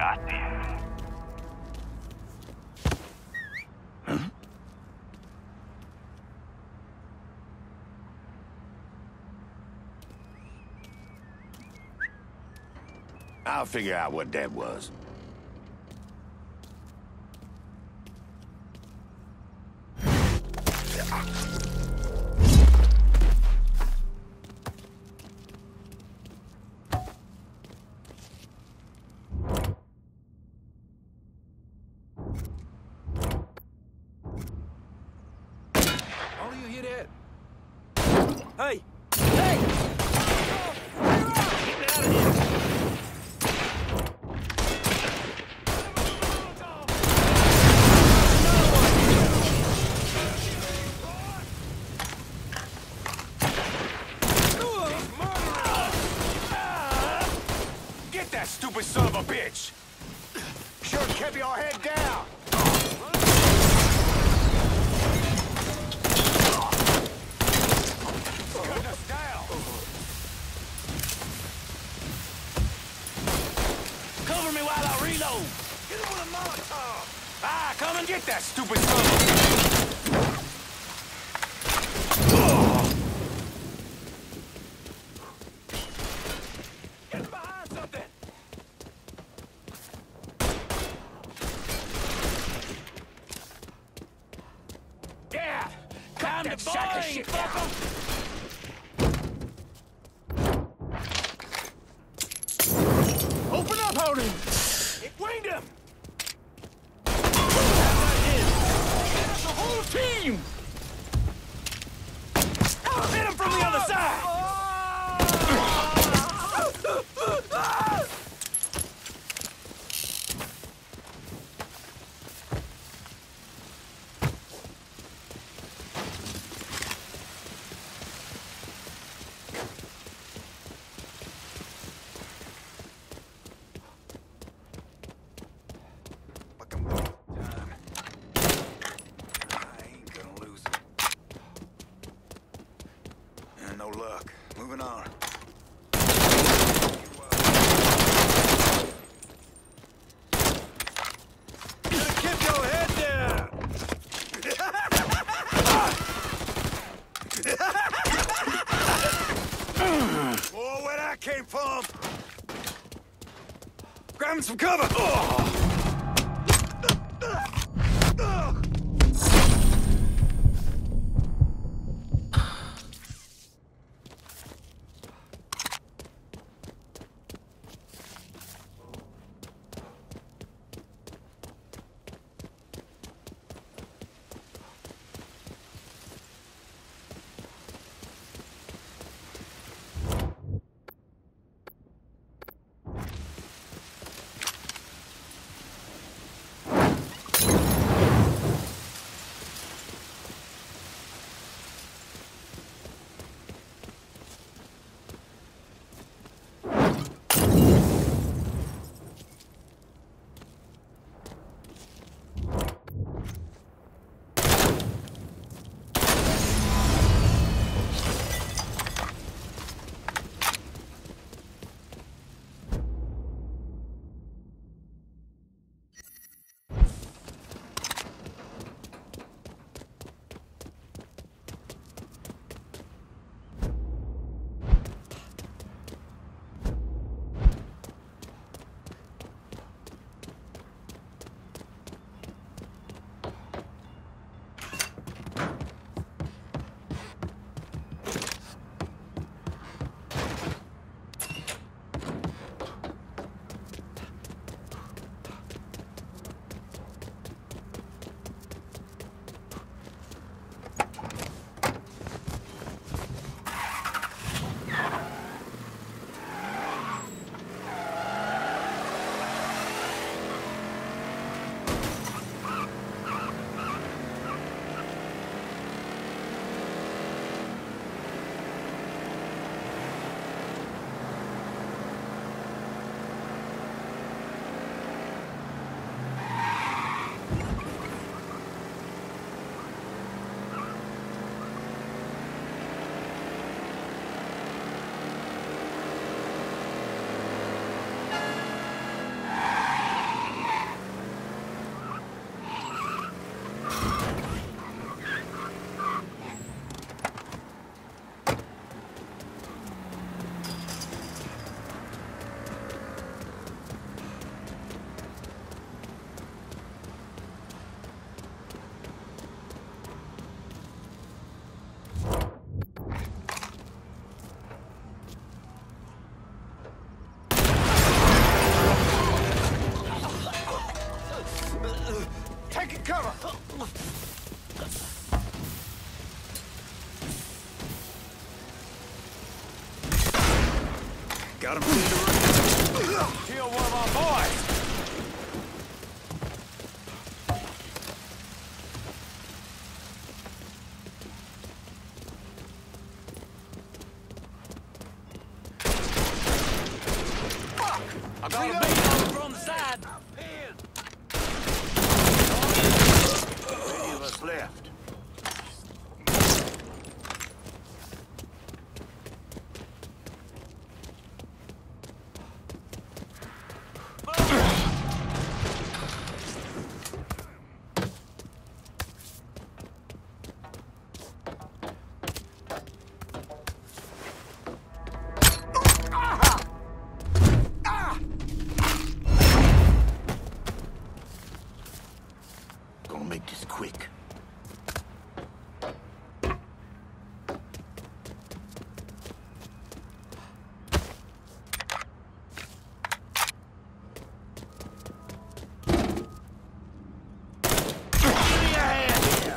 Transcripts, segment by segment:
hostage. I'll figure out what that was. All you hear that? Hey! Hey! Get me out of here! Get that stupid son of a bitch! Sure kept your head down! Cutting us down! Cover me while I reload! Hit him with a Molotov! Ah, come and Get that stupid son of a bitch! get behind something! Yeah! Time to that sack of bang, shit fuck down. 'em! Open up, Hody! It winged him! That's the whole team! Hit him from the other side! Fucking time. I ain't gonna lose it. And no luck. Moving on. Keep your head down! Oh, where that came from! Grabbing some cover! Oh. Got him pinned around. Kill one of our boys! I got a beat over on the side. Many of us left. Gonna make this quick. Give me a hand here.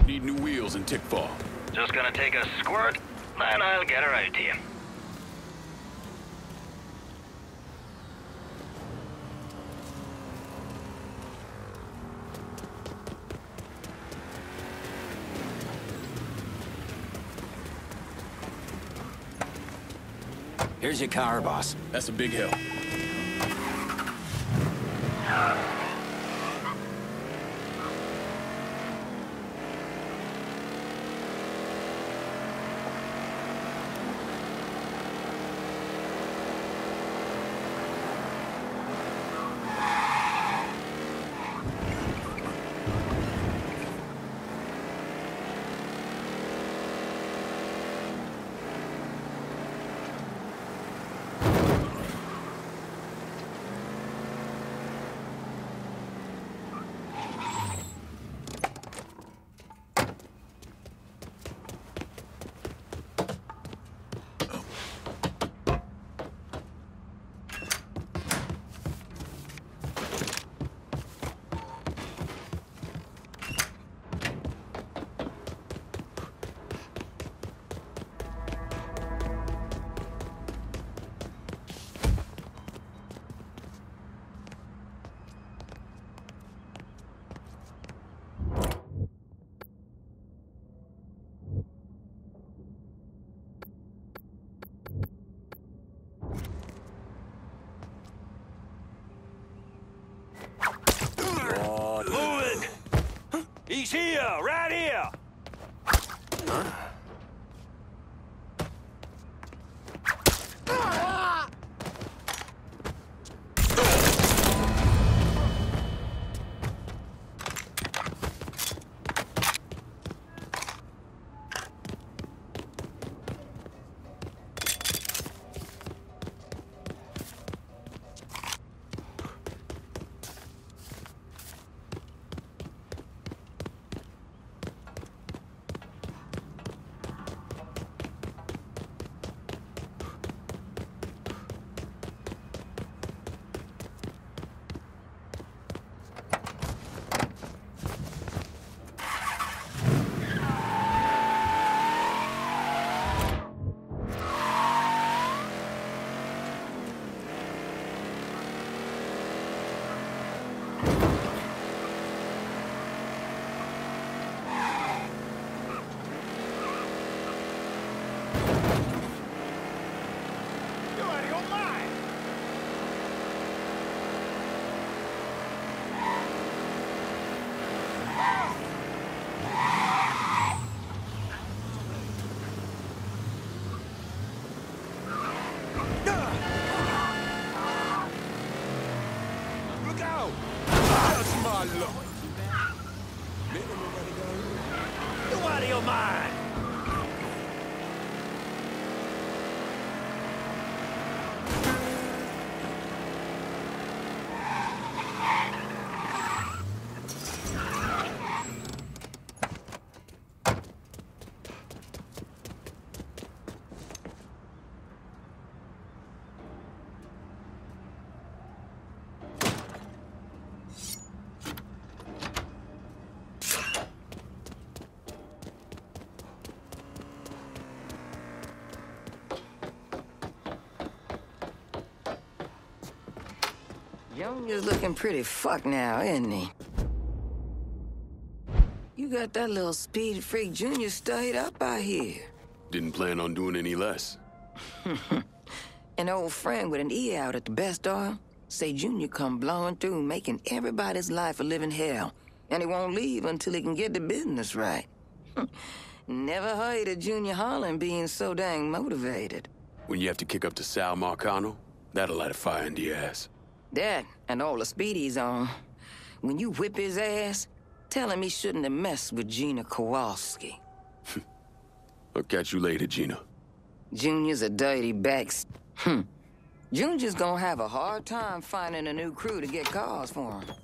Need new wheels in Tickfall. Just gonna take a squirt, and I'll get her out to you. Here's your car, boss. That's a big help. He's here, right here! You out of your mind! Junior's looking pretty fucked now, isn't he? You got that little speed freak Junior stayed up out here. Didn't plan on doing any less. An old friend with an E out at the best oil say Junior come blowing through, making everybody's life a living hell, and he won't leave until he can get the business right. Never heard of Junior Holland being so dang motivated. When you have to kick up to Sal Marcano, that'll light a fire into your ass. That and all the speed he's on. When you whip his ass, tell him he shouldn't have messed with Gina Kowalski. I'll catch you later, Gina. Junior's a dirty back. Junior's gonna have a hard time finding a new crew to get cars for him.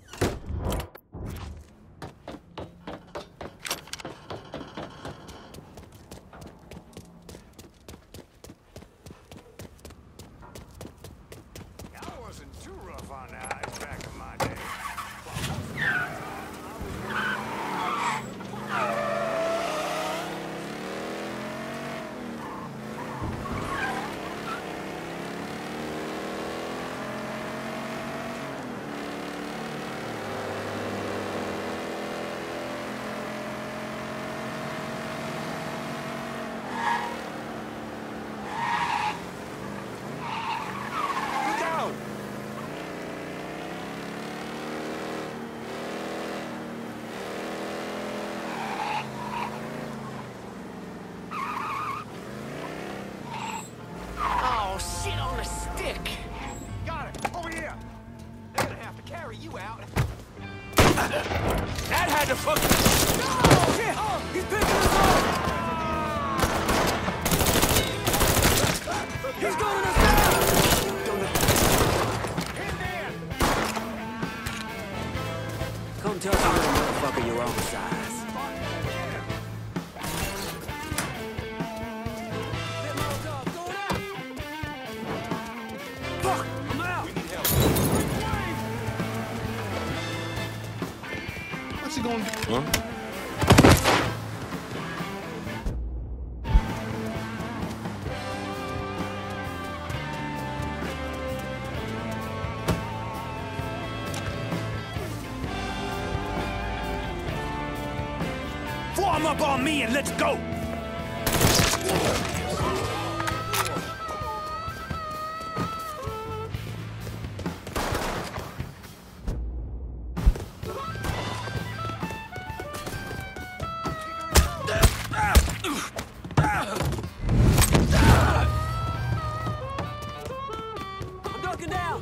I wasn't too rough on the eyes back in my day. Come tell some little motherfucker your own size. Fuck! I'm out! We need help. What's he gonna do? Huh? Form up on me and let's go! I'm ducking down!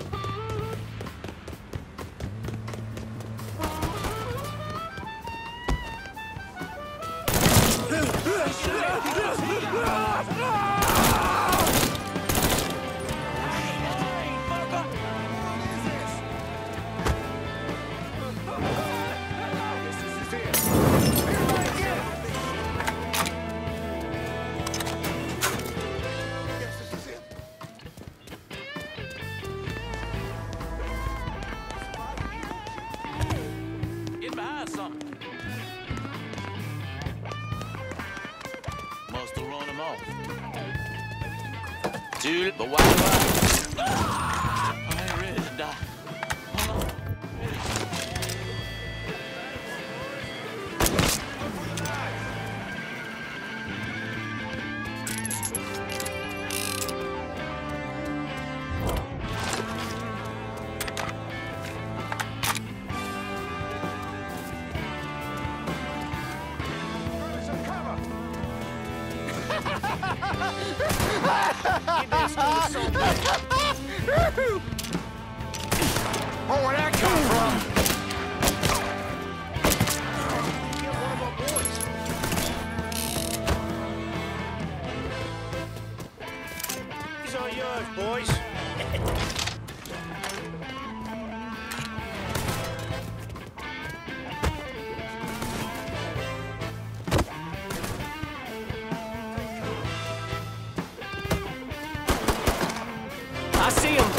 Get behind something. Must have run him off. Dude, but why? I ain't ready to die. Hold on. Oh, where'd that come from? Get one of our boys. These are yours, boys. I see him!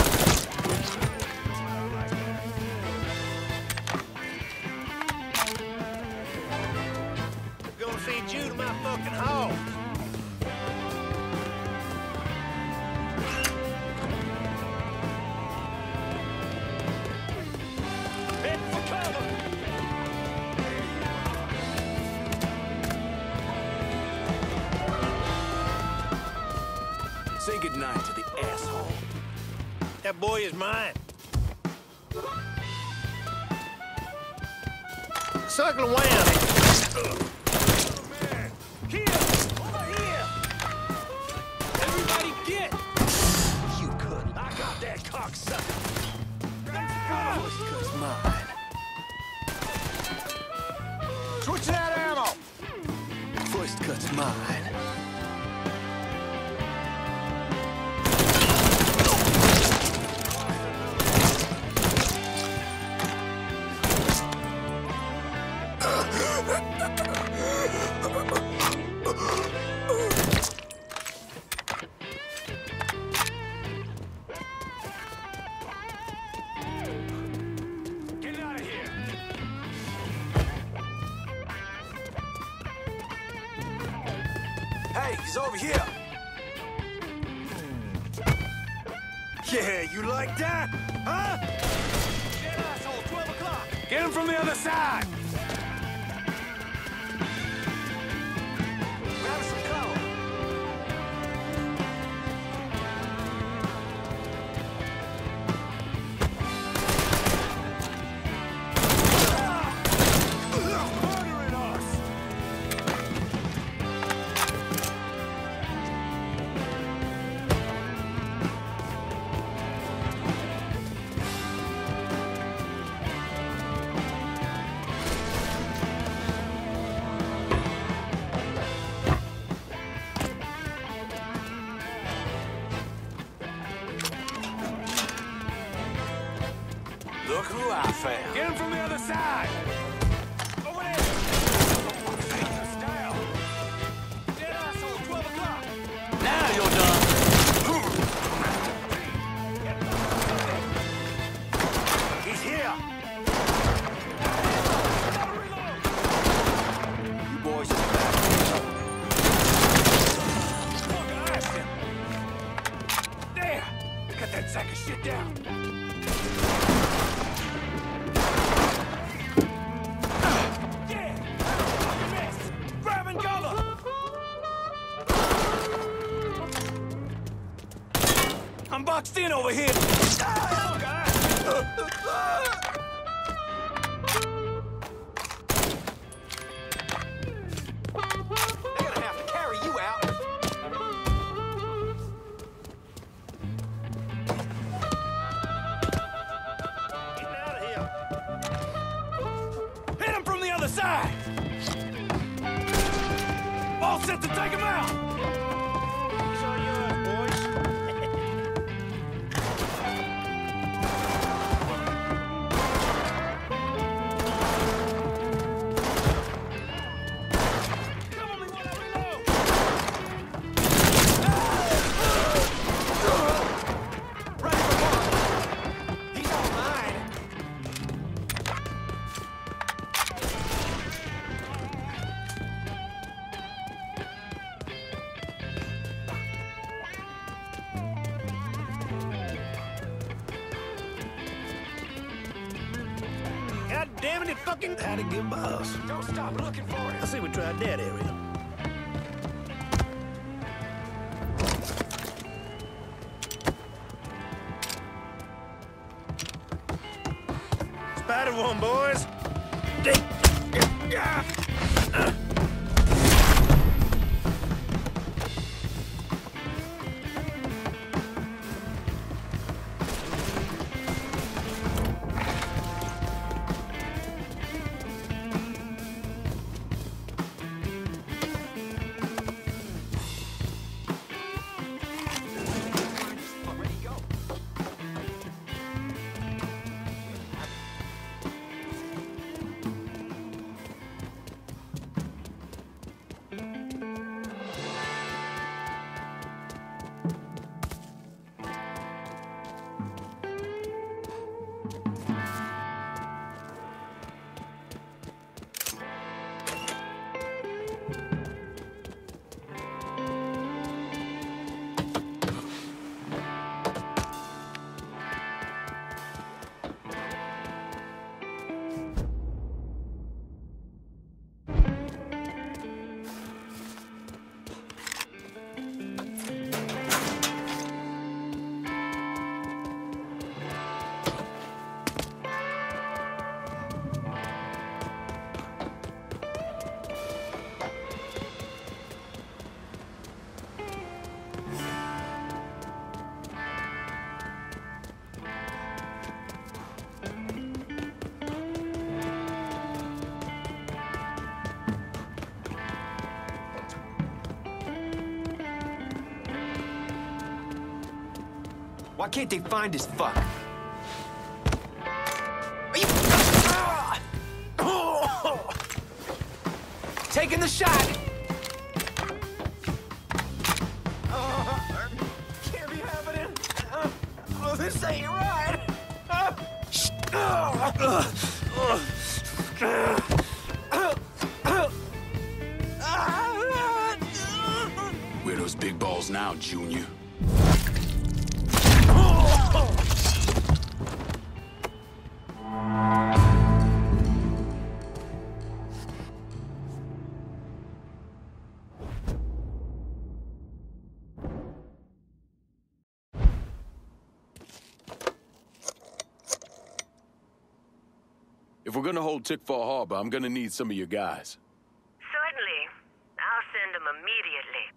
Gonna feed you to my fucking hog. Head for cover. Say goodnight to the asshole. That boy is mine. Circle around. Here! Over here! Everybody get! You could. I got that cocksucker. It's mine. Switch that ammo! First cut's mine. Get out of here! Hey, he's over here! Yeah, you like that? Huh? Shit, asshole, 12 o'clock! Get him from the other side! Grab some cover! Murdering us! fam. Get him from the other side! Over there! Style! Dead asshole, 12 o'clock! Now you're done. He's here! You boys are back. There! Cut that sack of shit down! Yeah! You missed! Grab and cover! I'm boxed in over here! Oh, God! They're gonna have to carry you out! Getting out of here! Hit him from the other side! All set to take him out! He's on yours, boys. Cover me while I reload! Ready for more! He's all mine! God damn it, it fucking had to give us. Don't stop looking for it. I say we tried that area. Spider one, boys. Why can't they find this fuck? Are you... Taking the shot! Can't be happening! Oh, this ain't right! Where are those big balls now, Junior? If we're gonna hold Tickfall Harbor, I'm gonna need some of your guys. Certainly. I'll send them immediately.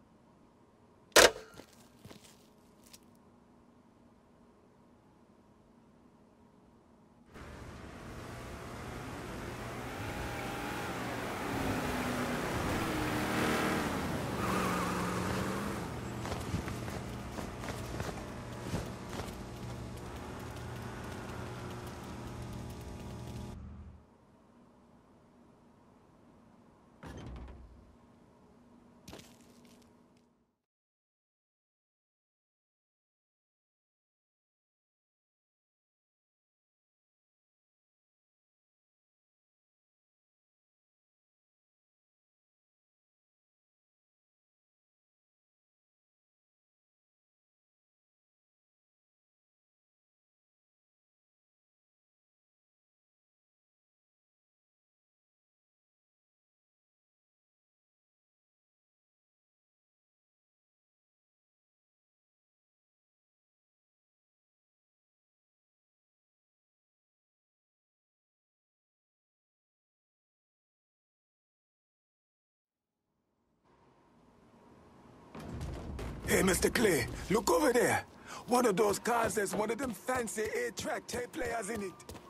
Hey, Mr. Clay, look over there. One of those cars has one of them fancy 8-track tape players in it.